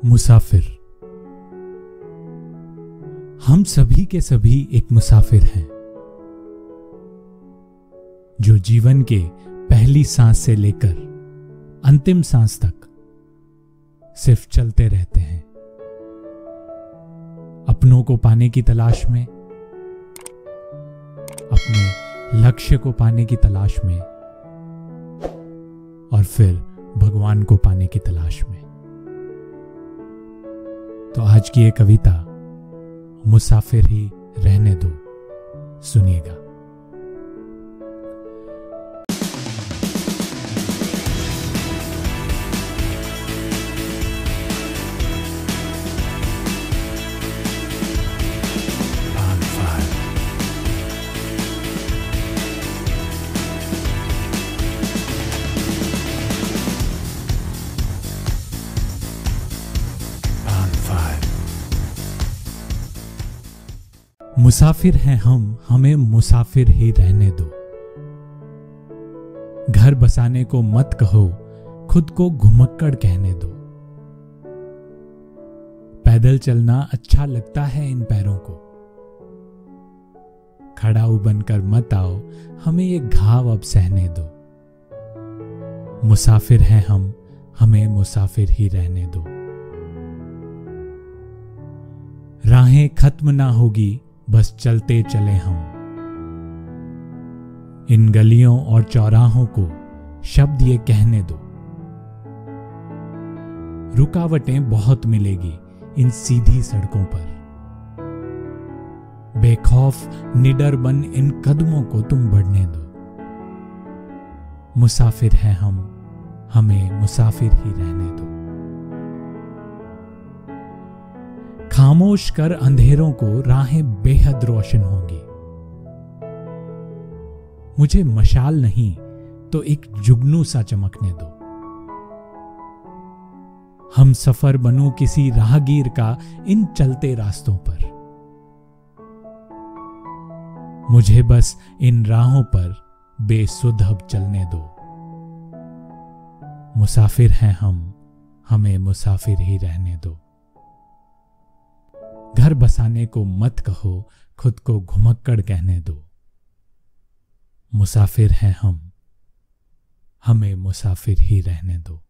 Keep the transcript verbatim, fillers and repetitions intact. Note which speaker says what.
Speaker 1: मुसाफिर। हम सभी के सभी एक मुसाफिर हैं जो जीवन के पहली सांस से लेकर अंतिम सांस तक सिर्फ चलते रहते हैं, अपनों को पाने की तलाश में, अपने लक्ष्य को पाने की तलाश में और फिर भगवान को पाने की तलाश में। तो आज की ये कविता मुसाफिर ही रहने दो, सुनिएगा। मुसाफिर हैं हम, हमें मुसाफिर ही रहने दो। घर बसाने को मत कहो, खुद को घुमक्कड़ कहने दो। पैदल चलना अच्छा लगता है इन पैरों को। खड़ाऊ बनकर मत आओ, हमें ये घाव अब सहने दो। मुसाफिर हैं हम, हमें मुसाफिर ही रहने दो। राहें खत्म ना होगी, बस चलते चले हम। इन गलियों और चौराहों को शब्द ये कहने दो। रुकावटें बहुत मिलेगी इन सीधी सड़कों पर। बेखौफ निडर बन इन कदमों को तुम बढ़ने दो। मुसाफिर हैं हम, हमें मुसाफिर ही रहने दो। खामोश कर अंधेरों को राहें बेहद रोशन होंगी। मुझे मशाल नहीं तो एक जुगनू सा चमकने दो। हम सफर बनो किसी राहगीर का इन चलते रास्तों पर। मुझे बस इन राहों पर बेसुध अब चलने दो। मुसाफिर हैं हम, हमें मुसाफिर ही रहने दो। घर बसाने को मत कहो, खुद को घुमक्कड़ कहने दो। मुसाफिर हैं हम, हमें मुसाफिर ही रहने दो।